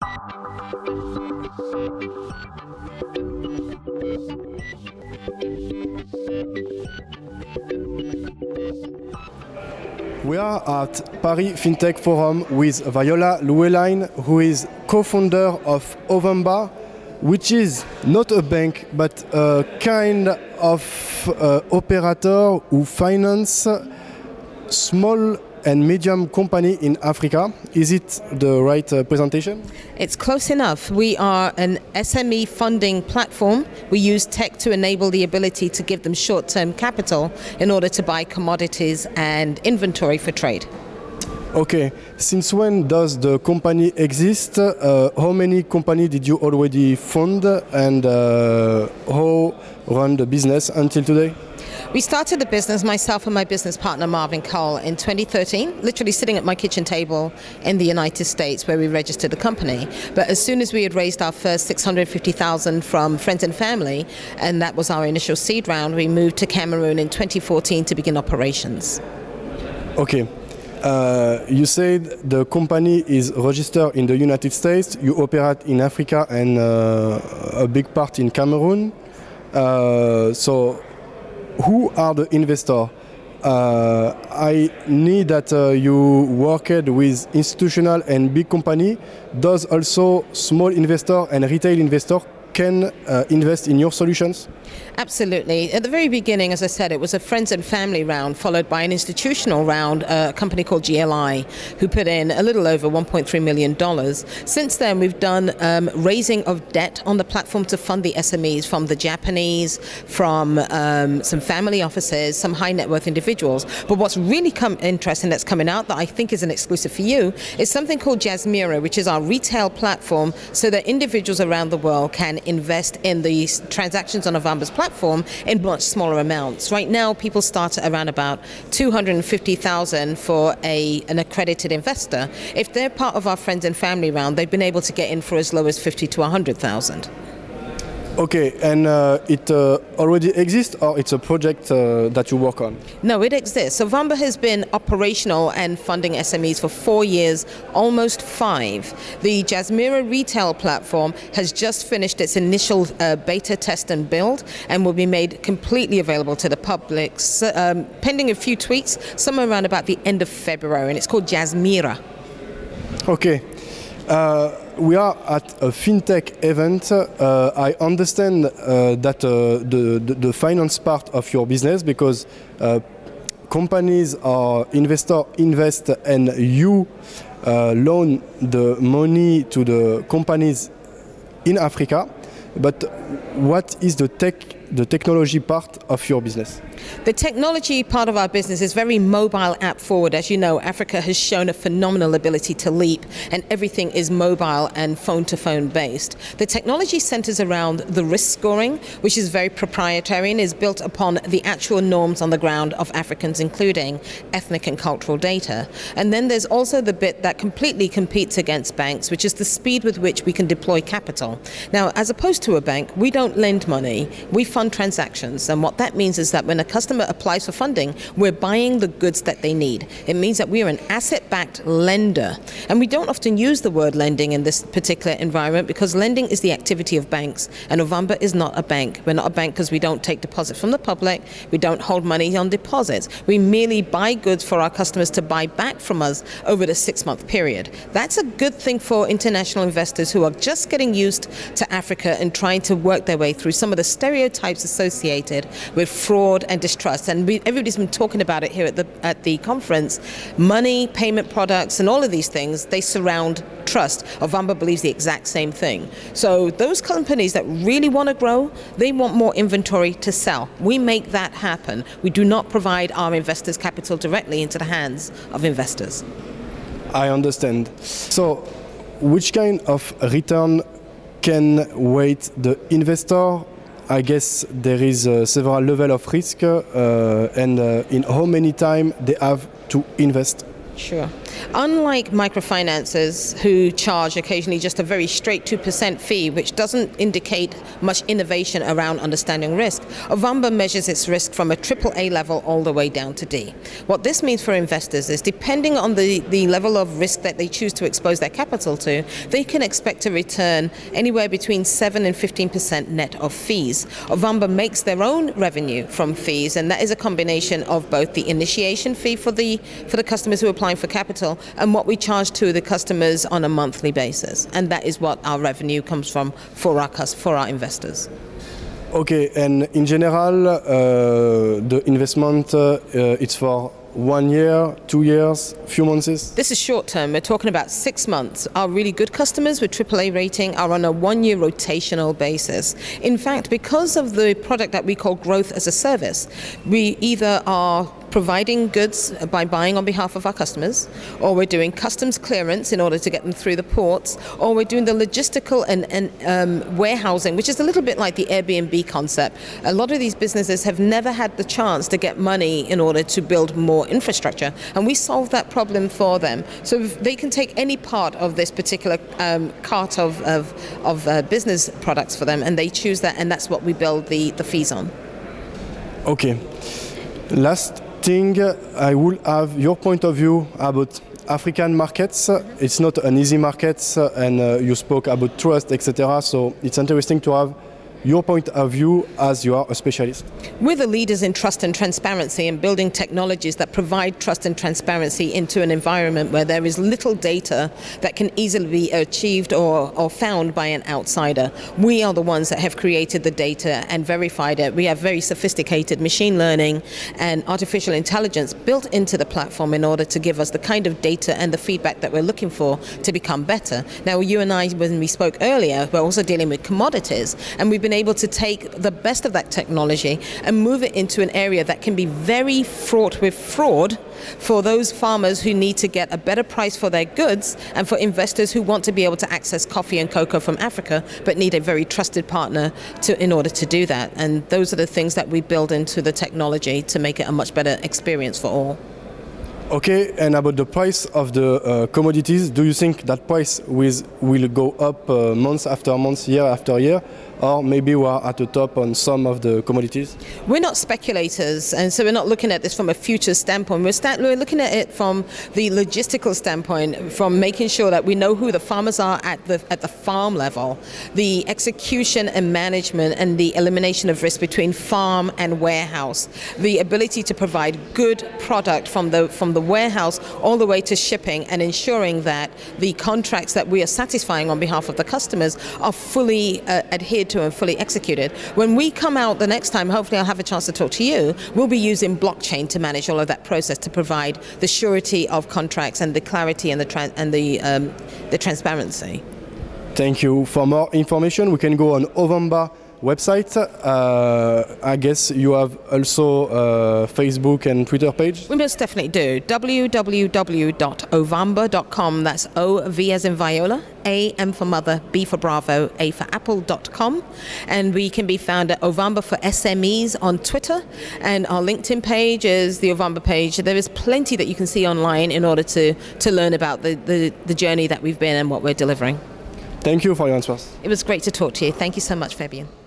We are at Paris FinTech Forum with Viola Llewellyn, who is co-founder of Ovamba, which is not a bank, but a kind of operator who finance small and medium company in Africa. Is it the right presentation? It's close enough. We are an SME funding platform. We use tech to enable the ability to give them short-term capital in order to buy commodities and inventory for trade. Okay, since when does the company exist? How many companies did you already fund, and how run the business until today? We started the business, myself and my business partner Marvin Cole, in 2013, literally sitting at my kitchen table in the United States where we registered the company. But as soon as we had raised our first $650,000 from friends and family, and that was our initial seed round, we moved to Cameroon in 2014 to begin operations. Okay. You said the company is registered in the United States, you operate in Africa and a big part in Cameroon. So who are the investors? I need that you worked with institutional and big company. Does also small investor and retail investor can invest in your solutions? Absolutely. At the very beginning, as I said, it was a friends and family round followed by an institutional round, a company called GLI, who put in a little over $1.3 million. Since then, we've done raising of debt on the platform to fund the SMEs from the Japanese, from some family offices, some high net worth individuals. But what's really interesting that's coming out that I think is an exclusive for you is something called Jasmira, which is our retail platform so that individuals around the world can invest in these transactions on Ovamba's platform in much smaller amounts. Right now, people start at around about $250,000 for an accredited investor. If they're part of our friends and family round, they've been able to get in for as low as $50,000 to $100,000. Okay, and it already exists, or it's a project that you work on? No, it exists. Ovamba has been operational and funding SMEs for 4 years, almost 5. The Jasmira retail platform has just finished its initial beta test and build and will be made completely available to the public, pending a few tweaks, somewhere around about the end of February, and it's called Jasmira. Okay. We are at a fintech event. I understand that the finance part of your business, because companies or investors invest and you loan the money to the companies in Africa. But what is the technology part of your business? The technology part of our business is very mobile app forward. As you know, Africa has shown a phenomenal ability to leap, and everything is mobile and phone-to-phone based. The technology centers around the risk scoring, which is very proprietary and is built upon the actual norms on the ground of Africans, including ethnic and cultural data. And then there's also the bit that completely competes against banks, which is the speed with which we can deploy capital. Now, as opposed to a bank, we don't lend money, we fund transactions. And what that means is that when a customer applies for funding, we're buying the goods that they need. It means that we are an asset-backed lender. And we don't often use the word lending in this particular environment because lending is the activity of banks, and Ovamba is not a bank. We're not a bank because we don't take deposits from the public, we don't hold money on deposits. We merely buy goods for our customers to buy back from us over the 6-month period. That's a good thing for international investors who are just getting used to Africa and trying to work their way through some of the stereotypes associated with fraud and distrust. And everybody's been talking about it here at the conference. Money, payment products, and all of these things, they surround trust. Ovamba believes the exact same thing. So those companies that really want to grow, they want more inventory to sell. We make that happen. We do not provide our investors' capital directly into the hands of investors. I understand. So which kind of return can wait the investor? I guess there is several levels of risk and in how many time they have to invest? Sure. Unlike microfinances who charge occasionally just a very straight 2% fee, which doesn't indicate much innovation around understanding risk, Ovamba measures its risk from a AAA level all the way down to D. What this means for investors is, depending on the level of risk that they choose to expose their capital to, they can expect a return anywhere between 7 and 15% net of fees. Ovamba makes their own revenue from fees, and that is a combination of both the initiation fee for the customers who are applying for capital and what we charge to the customers on a monthly basis. And that is what our revenue comes from for our investors. Okay, and in general, the investment it's for 1 year, 2 years, few months? This is short term. We're talking about 6 months. Our really good customers with AAA rating are on a 1-year rotational basis. In fact, because of the product that we call growth as a service, we either are providing goods by buying on behalf of our customers, or we're doing customs clearance in order to get them through the ports, or we're doing the logistical and warehousing, which is a little bit like the Airbnb concept. A lot of these businesses have never had the chance to get money in order to build more infrastructure, and we solve that problem for them. So they can take any part of this particular cart of business products for them, and they choose that, and that's what we build the fees on. Okay. Last thing, I will have your point of view about African markets. It's not an easy market, and you spoke about trust, etc. So it's interesting to have your point of view as you are a specialist. We're the leaders in trust and transparency and building technologies that provide trust and transparency into an environment where there is little data that can easily be achieved or found by an outsider. We are the ones that have created the data and verified it. We have very sophisticated machine learning and artificial intelligence built into the platform in order to give us the kind of data and the feedback that we're looking for to become better. Now, you and I, when we spoke earlier, we're also dealing with commodities, and we've been able to take the best of that technology and move it into an area that can be very fraught with fraud for those farmers who need to get a better price for their goods, and for investors who want to be able to access coffee and cocoa from Africa but need a very trusted partner in order to do that. And those are the things that we build into the technology to make it a much better experience for all. Okay, and about the price of the commodities, do you think that price will go up month after month, year after year, or maybe we are at the top on some of the commodities? We're not speculators, and so we're not looking at this from a future standpoint. We're looking at it from the logistical standpoint, from making sure that we know who the farmers are at the farm level, the execution and management and the elimination of risk between farm and warehouse, the ability to provide good product from the warehouse all the way to shipping, and ensuring that the contracts that we are satisfying on behalf of the customers are fully adhered to and fully executed. When we come out the next time, hopefully I'll have a chance to talk to you, we'll be using blockchain to manage all of that process to provide the surety of contracts and the clarity and the transparency. Thank you. For more information, we can go on Ovamba website. I guess you have also Facebook and Twitter page? We most definitely do. www.ovamba.com. That's O-V as in Viola, A-M for mother, B for Bravo, A for Apple.com. And we can be found at Ovamba for SMEs on Twitter. And our LinkedIn page is the Ovamba page. There is plenty that you can see online in order to learn about the journey that we've been and what we're delivering. Thank you for your answers. It was great to talk to you. Thank you so much, Fabian.